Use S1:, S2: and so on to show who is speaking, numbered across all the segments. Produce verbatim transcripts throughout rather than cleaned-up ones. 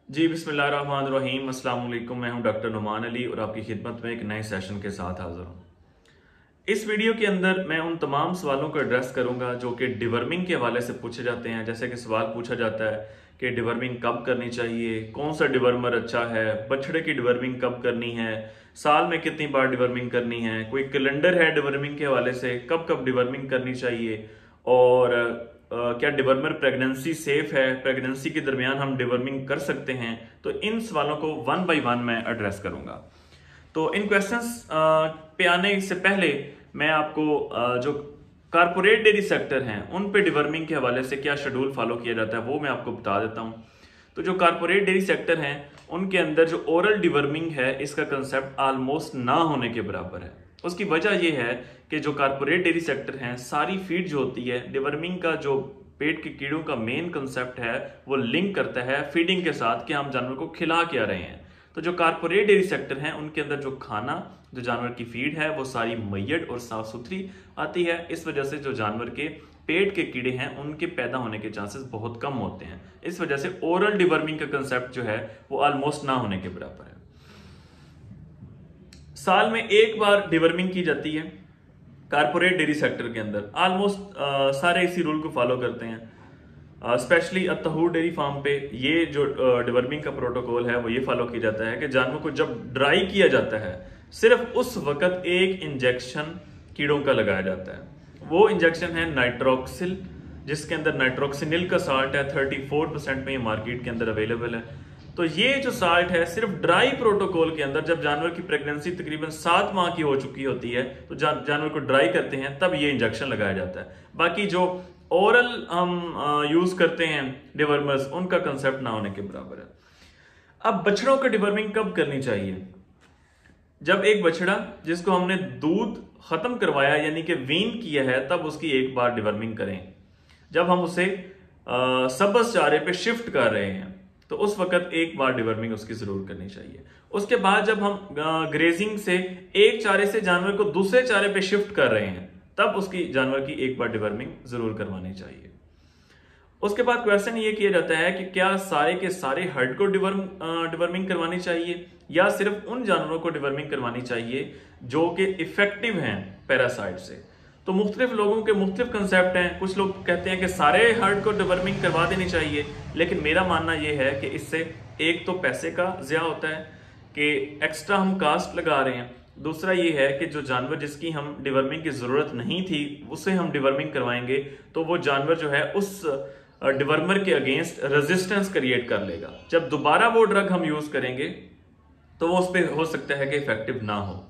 S1: जी बिस्मिल्लाहिर्रहमानिर्रहीम, अस्सलाम वालेकुम। मैं हूं डॉक्टर नुमान अली और आपकी खिदमत में एक नए सेशन के साथ हाजिर हूं। इस वीडियो के अंदर मैं उन तमाम सवालों को एड्रेस करूंगा जो कि डिवर्मिंग के हवाले से पूछे जाते हैं। जैसे कि सवाल पूछा जाता है कि डिवर्मिंग कब करनी चाहिए, कौन सा डिवर्मर अच्छा है, बछड़े की डिवर्मिंग कब करनी है, साल में कितनी बार डिवर्मिंग करनी है, कोई कैलेंडर है डिवर्मिंग के हवाले से, कब कब डिवर्मिंग करनी चाहिए, और Uh, क्या डिवर्मर प्रेगनेंसी सेफ है, प्रेगनेंसी के दरमियान हम डिवर्मिंग कर सकते हैं। तो इन सवालों को वन बाय वन मैं एड्रेस करूंगा। तो इन क्वेश्चंस uh, पे आने से पहले मैं आपको uh, जो कारपोरेट डेयरी सेक्टर हैं उन पे डिवर्मिंग के हवाले से क्या शेड्यूल फॉलो किया जाता है वो मैं आपको बता देता हूं। तो जो कारपोरेट डेयरी सेक्टर हैं उनके अंदर जो ओरल डिवर्मिंग है इसका कंसेप्ट ऑलमोस्ट ना होने के बराबर है। उसकी वजह यह है कि जो कारपोरेट डेयरी सेक्टर हैं सारी फीड जो होती है, डिवर्मिंग का जो पेट के कीड़ों का मेन कंसेप्ट है वो लिंक करता है फीडिंग के साथ कि हम जानवर को खिला क्या रहे हैं। तो जो कारपोरेट डेयरी सेक्टर हैं उनके अंदर जो खाना, जो जानवर की फीड है वो सारी मैयड और साफ सुथरी आती है। इस वजह से जो जानवर के पेट के कीड़े हैं उनके पैदा होने के चांसेस बहुत कम होते हैं। इस वजह से ओरल डिवर्मिंग का कंसेप्ट जो है वो ऑलमोस्ट ना होने के बराबर है। साल में एक बार डिवर्मिंग की जाती है कारपोरेट डेयरी सेक्टर के अंदर। ऑलमोस्ट सारे इसी रूल को फॉलो करते हैं। स्पेशली अतहूर डेयरी फार्म पे ये जो डिवर्मिंग का प्रोटोकॉल है वो ये फॉलो किया जाता है कि जानवर को जब ड्राई किया जाता है सिर्फ उस वक्त एक इंजेक्शन कीड़ों का लगाया जाता है। वो इंजेक्शन है नाइट्रोक्सिल, जिसके अंदर नाइट्रोक्सिनिल का साल्ट है थर्टी फोर परसेंट में, ये मार्केट के अंदर अवेलेबल है। तो ये जो साल्ट है सिर्फ ड्राई प्रोटोकॉल के अंदर, जब जानवर की प्रेगनेंसी तकरीबन सात माह की हो चुकी होती है तो जा, जानवर को ड्राई करते हैं तब ये इंजेक्शन लगाया जाता है। बाकी जो ओरल हम यूज करते हैं डिवर्मर्स उनका कंसेप्ट ना होने के बराबर है। अब बछड़ों का डिवर्मिंग कब करनी चाहिए? जब एक बछड़ा जिसको हमने दूध खत्म करवाया यानी कि वीन किया है तब उसकी एक बार डिवर्मिंग करें। जब हम उसे सबस चारे पे शिफ्ट कर रहे हैं तो उस वक्त एक बार डिवर्मिंग उसकी जरूर करनी चाहिए। उसके बाद जब हम ग्रेजिंग से एक चारे से जानवर को दूसरे चारे पे शिफ्ट कर रहे हैं तब उसकी जानवर की एक बार डिवर्मिंग जरूर करवानी चाहिए। उसके बाद क्वेश्चन ये किया जाता है कि क्या सारे के सारे हर्ड को डिवर्म डिवर्मिंग करवानी चाहिए या सिर्फ उन जानवरों को डिवर्मिंग करवानी चाहिए जो कि इफेक्टिव हैं पैरासाइट से। तो मुख्तलिफ लोगों के मुख्तलिफ कंसेप्ट हैं। कुछ लोग कहते हैं कि सारे हर्ड को डिवर्मिंग करवा देनी चाहिए, लेकिन मेरा मानना यह है कि इससे एक तो पैसे का ज़िया होता है कि एक्स्ट्रा हम कास्ट लगा रहे हैं, दूसरा ये है कि जो जानवर जिसकी हम डिवर्मिंग की ज़रूरत नहीं थी उसे हम डिवर्मिंग करवाएंगे तो वो जानवर जो है उस डिवर्मर के अगेंस्ट रेजिस्टेंस क्रिएट कर लेगा। जब दोबारा वो ड्रग हम यूज़ करेंगे तो वो उस पर हो सकता है कि इफेक्टिव ना हो।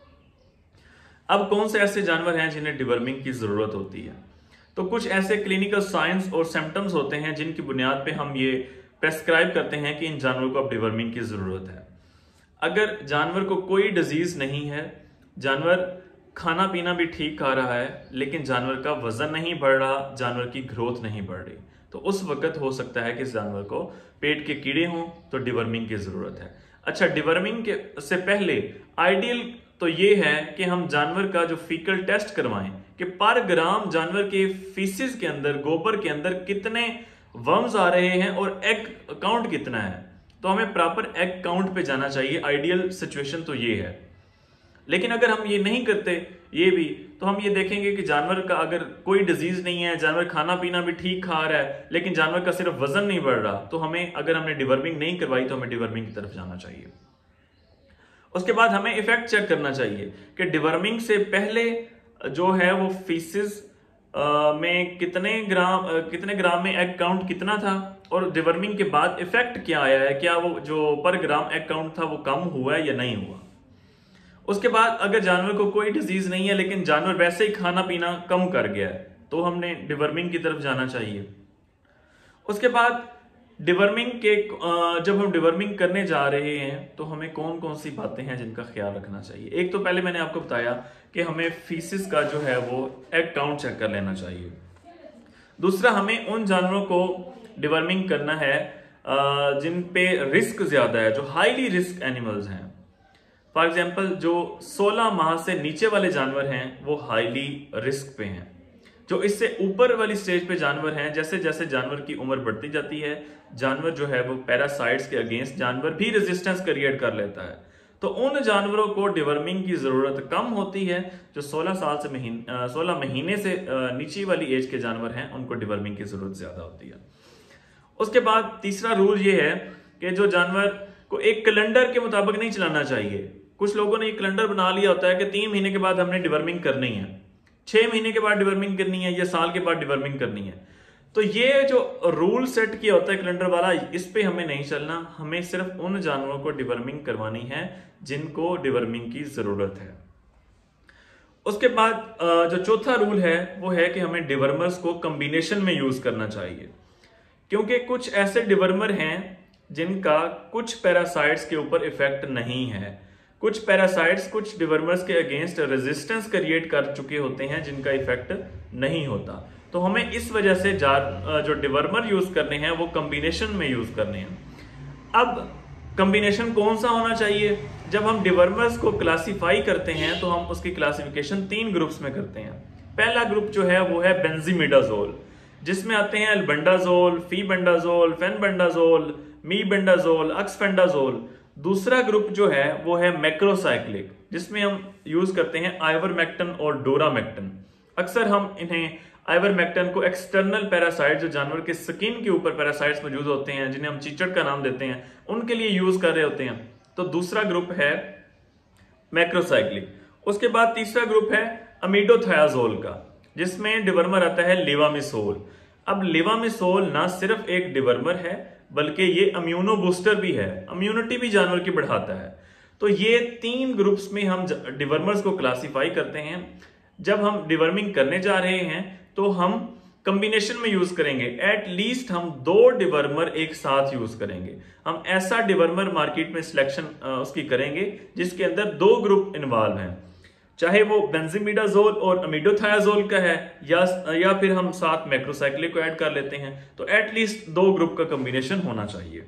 S1: अब कौन से ऐसे जानवर हैं जिन्हें डिवर्मिंग की जरूरत होती है? तो कुछ ऐसे क्लिनिकल साइंस और सिम्टम्स होते हैं जिनकी बुनियाद पे हम ये प्रेस्क्राइब करते हैं कि इन जानवरों को अब डिवर्मिंग की जरूरत है। अगर जानवर को कोई डिजीज नहीं है, जानवर खाना पीना भी ठीक खा रहा है, लेकिन जानवर का वजन नहीं बढ़ रहा, जानवर की ग्रोथ नहीं बढ़ रही, तो उस वक्त हो सकता है कि इस जानवर को पेट के कीड़े हों तो डिवर्मिंग की जरूरत है। अच्छा, डिवर्मिंग के से पहले आइडियल तो ये है कि हम जानवर का जो फीकल टेस्ट करवाएं कि पर ग्राम जानवर के फीसिस के अंदर, गोबर के अंदर कितने वर्म्स आ रहे हैं और एग काउंट कितना है। तो हमें प्रॉपर एग काउंट पे जाना चाहिए। आइडियल सिचुएशन तो ये है। लेकिन अगर हम ये नहीं करते ये भी, तो हम ये देखेंगे कि जानवर का अगर कोई डिजीज नहीं है, जानवर खाना पीना भी ठीक खा रहा है, लेकिन जानवर का सिर्फ वजन नहीं बढ़ रहा, तो हमें, अगर हमने डिवर्मिंग नहीं करवाई तो हमें डिवर्मिंग की तरफ जाना चाहिए। उसके बाद हमें इफेक्ट चेक करना चाहिए कि डिवर्मिंग से पहले जो है वो फीसिस में कितने ग्राम कितने ग्राम में एग काउंट कितना था, और डिवर्मिंग के बाद इफेक्ट क्या आया है, क्या वो जो पर ग्राम एग काउंट था वो कम हुआ है या नहीं हुआ। उसके बाद अगर जानवर को कोई डिजीज नहीं है लेकिन जानवर वैसे ही खाना पीना कम कर गया है तो हमने डिवर्मिंग की तरफ जाना चाहिए। उसके बाद डिवर्मिंग के जब हम डिवर्मिंग करने जा रहे हैं तो हमें कौन कौन सी बातें हैं जिनका ख्याल रखना चाहिए। एक तो पहले मैंने आपको बताया कि हमें फीसिस का जो है वो एग काउंट चेक कर लेना चाहिए। दूसरा, हमें उन जानवरों को डिवर्मिंग करना है जिन पे रिस्क ज्यादा है, जो हाईली रिस्क एनिमल्स हैं। फॉर एग्जाम्पल जो सोलह माह से नीचे वाले जानवर हैं वो हाईली रिस्क पे हैं। जो इससे ऊपर वाली स्टेज पे जानवर हैं, जैसे जैसे जानवर की उम्र बढ़ती जाती है, जानवर जो है वो पैरासाइट्स के अगेंस्ट जानवर भी रेजिस्टेंस क्रिएट कर लेता है। तो उन जानवरों को डिवर्मिंग की जरूरत कम होती है। जो सोलह साल से महीने सोलह महीने से नीचे वाली एज के जानवर हैं, उनको डिवर्मिंग की जरूरत ज्यादा होती है। उसके बाद तीसरा रूल ये है कि जो जानवर को एक कैलेंडर के मुताबिक नहीं चलाना चाहिए। कुछ लोगों ने एक कैलेंडर बना लिया होता है कि तीन महीने के बाद हमने डिवर्मिंग करनी है, छह महीने के बाद डिवर्मिंग करनी है या साल के बाद डिवर्मिंग करनी है। तो ये जो रूल सेट किया होता है कैलेंडर वाला, इस पे हमें नहीं चलना। हमें सिर्फ उन जानवरों को डिवर्मिंग करवानी है जिनको डिवर्मिंग की जरूरत है। उसके बाद जो चौथा रूल है वो है कि हमें डिवर्मर्स को कॉम्बिनेशन में यूज करना चाहिए, क्योंकि कुछ ऐसे डिवर्मर हैं जिनका कुछ पैरासाइट्स के ऊपर इफेक्ट नहीं है। कुछ पैरासाइट्स कुछ डिवर्मर्स के अगेंस्ट रेजिस्टेंस क्रिएट कर चुके होते हैं जिनका इफेक्ट नहीं होता। तो हमें इस वजह से जो डिवर्मर यूज करने हैं वो कॉम्बिनेशन में यूज करने हैं। अब कॉम्बिनेशन कौन सा होना चाहिए? जब हम डिवर्मर्स को क्लासिफाई करते हैं तो हम उसकी क्लासिफिकेशन तीन ग्रुप्स में करते हैं। पहला ग्रुप जो है वो है बेंजीमिडाजोल, जिसमें आते हैं अल्बेंडाजोल, फीबेंडाजोल, फेनबेंडाजोल, मीबेंडाजोल, अक्सफेंडाजोल। दूसरा ग्रुप जो है वो है मैक्रोसाइक्लिक, जिसमें हम यूज करते हैं आइवरमेक्टिन और डोरामेक्टिन। अक्सर हम इन्हें आइवरमेक्टिन को एक्सटर्नल पैरासाइट, जो जानवर के स्किन के ऊपर पैरासाइट्स मौजूद होते हैं जिन्हें हम चीचड़ का नाम देते हैं, उनके लिए यूज कर रहे होते हैं। तो दूसरा ग्रुप है मैक्रोसाइक्लिक। उसके बाद तीसरा ग्रुप है अमीडोथायाजोल का, जिसमें डिवर्मर आता है लेवामिसोल। अब लेवामिसोल ना सिर्फ एक डिवर्मर है बल्कि ये इम्यूनो बूस्टर भी है, इम्यूनिटी भी जानवर की बढ़ाता है। तो ये तीन ग्रुप्स में हम डिवर्मर्स को क्लासिफाई करते हैं। जब हम डिवर्मिंग करने जा रहे हैं तो हम कॉम्बिनेशन में यूज करेंगे। एट लीस्ट हम दो डिवर्मर एक साथ यूज करेंगे। हम ऐसा डिवर्मर मार्केट में सिलेक्शन उसकी करेंगे जिसके अंदर दो ग्रुप इन्वॉल्व हैं, चाहे वो बेंजीमिडाजोल और अमीडोथायाजोल का है या या फिर हम साथ मैक्रोसाइक्लिक को ऐड कर लेते हैं। तो एटलीस्ट दो ग्रुप का कॉम्बिनेशन होना चाहिए।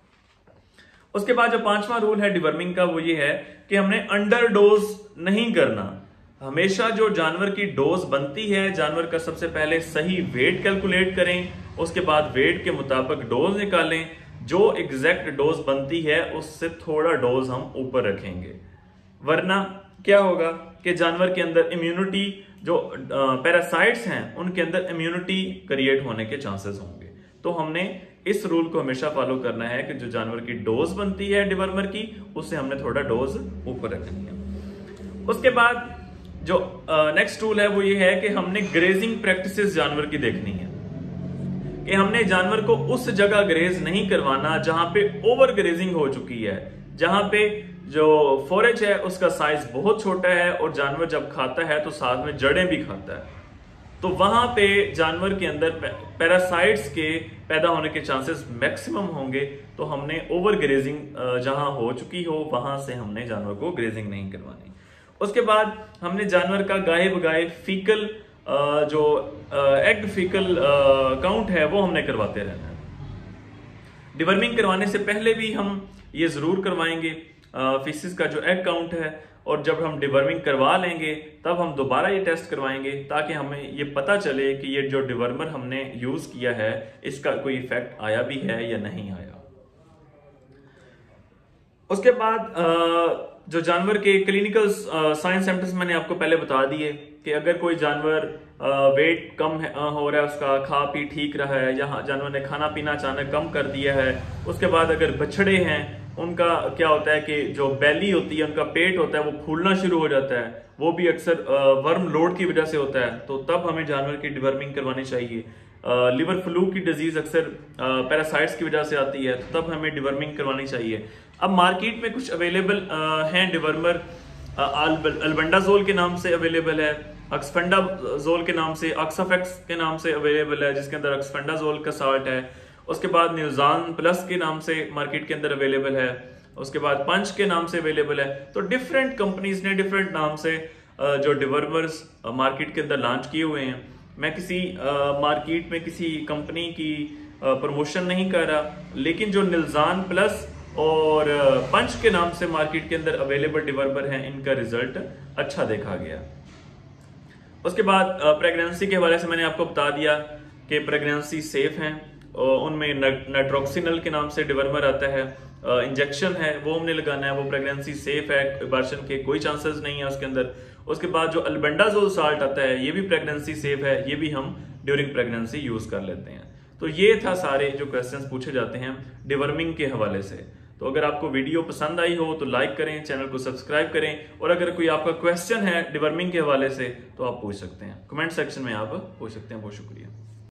S1: उसके बाद जो पांचवा रूल है डिवर्मिंग का वो ये है कि हमने अंडर डोज नहीं करना। हमेशा जो जानवर की डोज बनती है, जानवर का सबसे पहले सही वेट कैलकुलेट करें, उसके बाद वेट के मुताबिक डोज निकालें। जो एग्जैक्ट डोज बनती है उससे थोड़ा डोज हम ऊपर रखेंगे, वरना क्या होगा कि जानवर के अंदर इम्यूनिटी, जो पैरासाइट्स हैं उनके अंदर इम्यूनिटी क्रिएट होने के चांसेस होंगे। तो हमने इस रूल को हमेशा फॉलो करना है कि जो जानवर की डोज बनती है डिवर्मर की, उससे हमने थोड़ा डोज ऊपर रखनी है। उसके बाद जो नेक्स्ट रूल है वो ये है कि हमने ग्रेजिंग प्रैक्टिसेस जानवर की देखनी है, कि हमने जानवर को उस जगह ग्रेज नहीं करवाना जहां पे ओवर ग्रेजिंग हो चुकी है, जहां पे जो फोरेज है उसका साइज बहुत छोटा है और जानवर जब खाता है तो साथ में जड़ें भी खाता है। तो वहां पे जानवर के अंदर पैरासाइट्स के पैदा होने के चांसेस मैक्सिमम होंगे। तो हमने ओवर ग्रेजिंग जहां हो चुकी हो वहां से हमने जानवर को ग्रेजिंग नहीं करवानी। उसके बाद हमने जानवर का गाये बगाए फीकल जो एग फीकल काउंट है वो हमने करवाते रहना है। डिवर्मिंग करवाने से पहले भी हम ये जरूर करवाएंगे फीसिस का जो एग काउंट है, और जब हम डिवर्मिंग करवा लेंगे तब हम दोबारा ये टेस्ट करवाएंगे ताकि हमें ये पता चले कि ये जो डिवर्मर हमने यूज किया है इसका कोई इफेक्ट आया भी है या नहीं आया। उसके बाद जो जानवर के क्लिनिकल साइंस सिम्टम्स मैंने आपको पहले बता दिए कि अगर कोई जानवर वेट कम है, हो रहा है, उसका खा पी ठीक रहा है, या जानवर ने खाना पीना अचानक कम कर दिया है। उसके बाद अगर बछड़े हैं उनका क्या होता है कि जो बेली होती है, उनका पेट होता है, वो फूलना शुरू हो जाता है, वो भी अक्सर वर्म लोड की वजह से होता है। तो तब हमें जानवर की डिवर्मिंग करवानी चाहिए। लिवर फ्लू की डिजीज अक्सर पैरासाइट्स की वजह से आती है, तो तब हमें डिवर्मिंग करवानी चाहिए। अब मार्केट में कुछ अवेलेबल हैं डिवर्मर, अल्बेंडाजोल के नाम से अवेलेबल है, अक्सफेंडाजोल के नाम से, ऑक्साफेक्स के नाम से अवेलेबल है जिसके अंदर अक्सफेंडाजोल का साल्ट है। उसके बाद न्यूजान प्लस के नाम से मार्केट के अंदर अवेलेबल है। उसके बाद पंच के नाम से अवेलेबल है। तो डिफरेंट कंपनीज ने डिफरेंट नाम से जो डिवर्मर्स मार्केट के अंदर लॉन्च किए हुए हैं। मैं किसी मार्केट में किसी कंपनी की प्रमोशन नहीं कर रहा, लेकिन जो न्यूजान प्लस और पंच के नाम से मार्केट के अंदर अवेलेबल डिवर्मर हैं, इनका रिजल्ट अच्छा देखा गया। उसके बाद प्रेगनेंसी के हवाले से मैंने आपको बता दिया कि प्रेगनेंसी सेफ हैं, उनमें नाइट्रोक्सिनल के नाम से डिवर्मर आता है, इंजेक्शन है वो हमने लगाना है, वो प्रेगनेंसी सेफ है, अबॉर्शन के कोई चांसेस नहीं है उसके अंदर। उसके बाद जो अल्बेंडाजोल साल्ट आता है ये भी प्रेगनेंसी सेफ है, ये भी हम ड्यूरिंग प्रेगनेंसी यूज कर लेते हैं। तो ये था सारे जो क्वेश्चंस पूछे जाते हैं डिवर्मिंग के हवाले से। तो अगर आपको वीडियो पसंद आई हो तो लाइक करें, चैनल को सब्सक्राइब करें, और अगर कोई आपका क्वेश्चन है डिवर्मिंग के हवाले से तो आप पूछ सकते हैं, कमेंट सेक्शन में आप पूछ सकते हैं। बहुत शुक्रिया।